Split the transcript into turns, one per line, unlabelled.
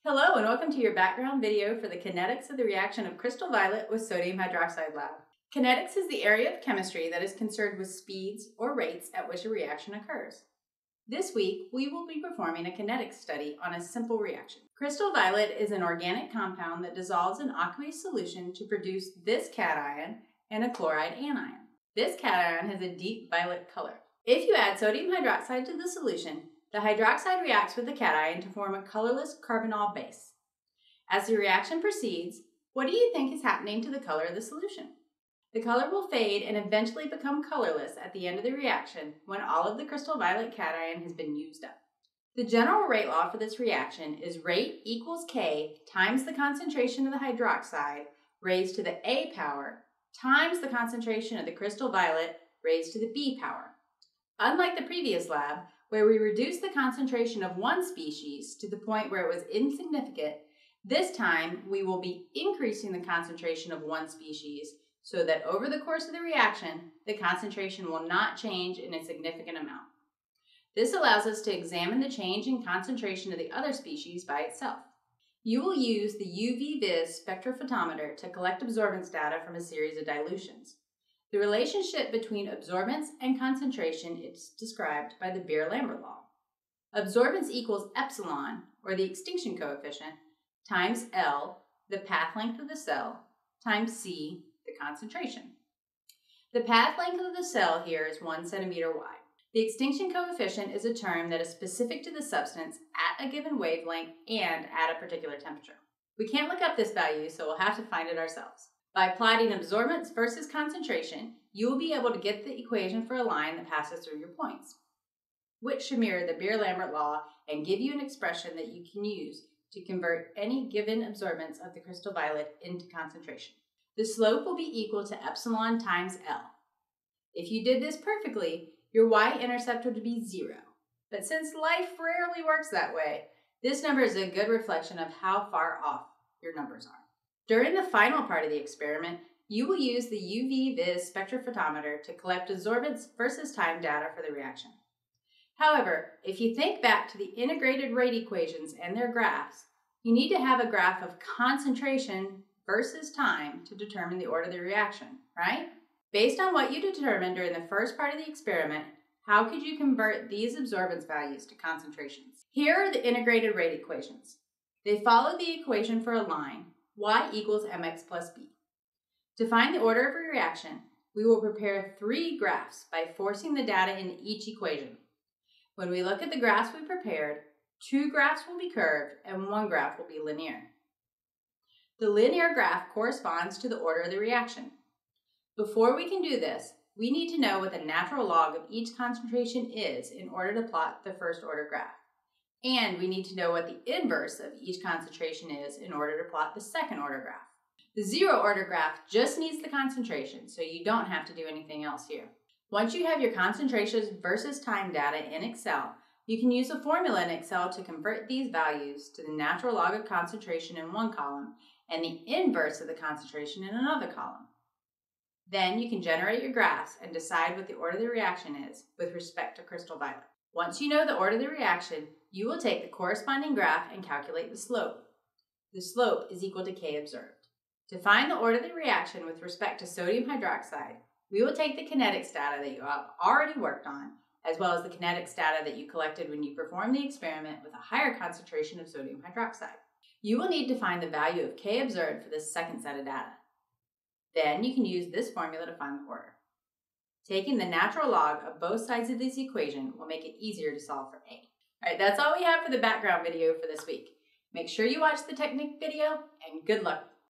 Hello and welcome to your background video for the kinetics of the reaction of crystal violet with sodium hydroxide lab. Kinetics is the area of chemistry that is concerned with speeds or rates at which a reaction occurs. This week, we will be performing a kinetics study on a simple reaction. Crystal violet is an organic compound that dissolves in aqueous solution to produce this cation and a chloride anion. This cation has a deep violet color. If you add sodium hydroxide to the solution, the hydroxide reacts with the cation to form a colorless carbonyl base. As the reaction proceeds, what do you think is happening to the color of the solution? The color will fade and eventually become colorless at the end of the reaction when all of the crystal violet cation has been used up. The general rate law for this reaction is rate equals K times the concentration of the hydroxide raised to the A power times the concentration of the crystal violet raised to the B power. Unlike the previous lab, where we reduced the concentration of one species to the point where it was insignificant, this time we will be increasing the concentration of one species so that over the course of the reaction, the concentration will not change in a significant amount. This allows us to examine the change in concentration of the other species by itself. You will use the UV-Vis spectrophotometer to collect absorbance data from a series of dilutions. The relationship between absorbance and concentration is described by the Beer-Lambert law. Absorbance equals epsilon, or the extinction coefficient, times L, the path length of the cell, times C, the concentration. The path length of the cell here is 1 centimeter wide. The extinction coefficient is a term that is specific to the substance at a given wavelength and at a particular temperature. We can't look up this value, so we'll have to find it ourselves. By plotting absorbance versus concentration, you will be able to get the equation for a line that passes through your points, which should mirror the Beer-Lambert law and give you an expression that you can use to convert any given absorbance of the crystal violet into concentration. The slope will be equal to epsilon times L. If you did this perfectly, your y-intercept would be 0. But since life rarely works that way, this number is a good reflection of how far off your numbers are. During the final part of the experiment, you will use the UV-Vis spectrophotometer to collect absorbance versus time data for the reaction. However, if you think back to the integrated rate equations and their graphs, you need to have a graph of concentration versus time to determine the order of the reaction, right? Based on what you determined during the first part of the experiment, how could you convert these absorbance values to concentrations? Here are the integrated rate equations. They follow the equation for a line, y equals mx plus b. To find the order of a reaction, we will prepare 3 graphs by forcing the data into each equation. When we look at the graphs we prepared, 2 graphs will be curved and 1 graph will be linear. The linear graph corresponds to the order of the reaction. Before we can do this, we need to know what the natural log of each concentration is in order to plot the first order graph. And we need to know what the inverse of each concentration is in order to plot the second order graph. The 0 order graph just needs the concentration, so you don't have to do anything else here. Once you have your concentrations versus time data in Excel, you can use a formula in Excel to convert these values to the natural log of concentration in one column and the inverse of the concentration in another column. Then you can generate your graphs and decide what the order of the reaction is with respect to crystal violet. Once you know the order of the reaction, you will take the corresponding graph and calculate the slope. The slope is equal to K observed. To find the order of the reaction with respect to sodium hydroxide, we will take the kinetics data that you have already worked on, as well as the kinetics data that you collected when you performed the experiment with a higher concentration of sodium hydroxide. You will need to find the value of K observed for this second set of data. Then you can use this formula to find the order. Taking the natural log of both sides of this equation will make it easier to solve for A. Alright, that's all we have for the background video for this week. Make sure you watch the technique video, and good luck.